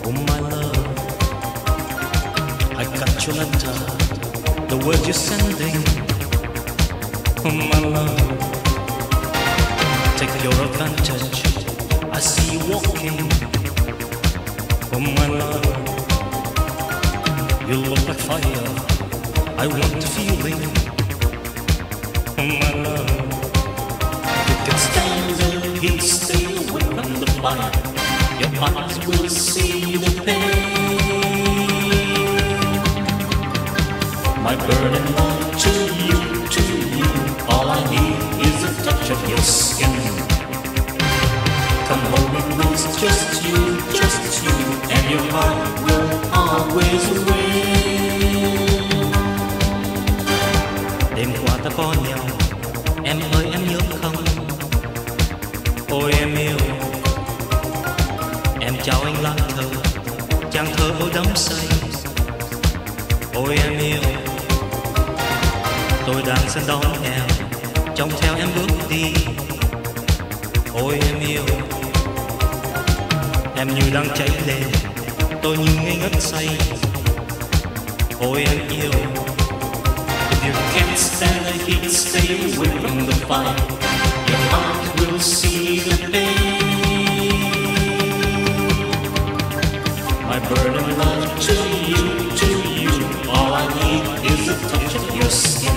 Oh my love, I got your letter, the words you're sending. Oh my love, take your advantage, I see you walking. Oh my love, you look like fire, I want the feeling. Oh my love, you can stand the heat, stay away from the fire. Your eyes will see the pain. My burning love to you, all I need is a touch of your skin. Come hold me close, just you, and your heart will always win. Đêm qua ta có nhau, em ơi em nhớ không? Ôi em yêu, em chào anh lang thơ, chàng thơ ôi đắm say. Ôi em yêu, tôi đang sân đón em, trông theo em bước đi. Ôi em yêu, em như đang cháy lên, tôi như ngây ngất say. Ôi em yêu, if you can't stand the heat, stay away from the fire. Your heart will see the pain. My burning love to you, all I need is a touch of your skin.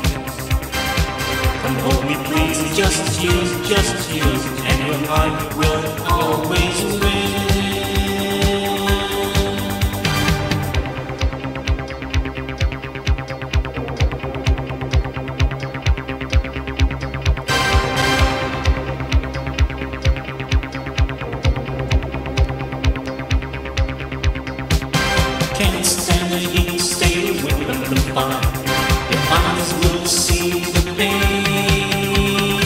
Come hold me please, just you, and your heart will always win. Can't stand the heat, stay away from the fire. Your eyes will see the pain.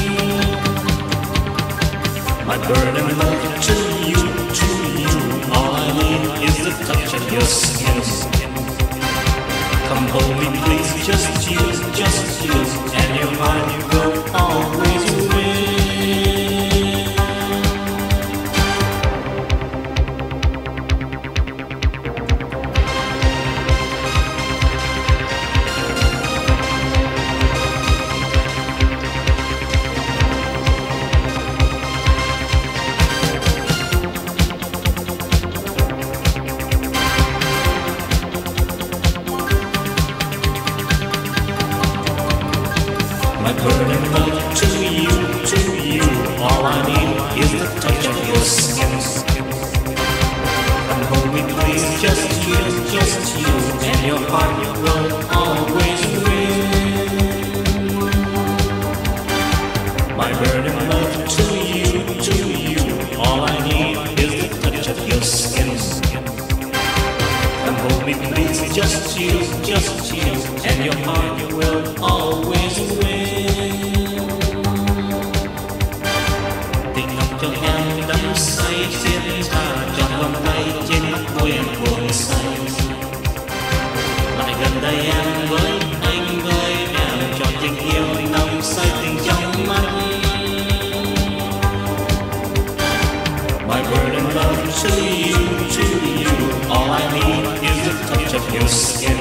My burning love to you, all I need is the touch of your skin. Come hold me please, just you, and your heart will always win. My burning love to you, all I need is the touch of your skin. Come hold me please, just you, and your heart will always win. My burning love to you, all I need is the touch of your skin. Come hold me please, just you, and your heart will always win. Tình ngọc cho em đắm say, xiết tha trọn vòng tay trên mắt môi em buồn say. Lại gần đây em với anh với em, trọn tình yêu nồng say tình trong mắt. My burning love to you, all I need is the touch of your skin.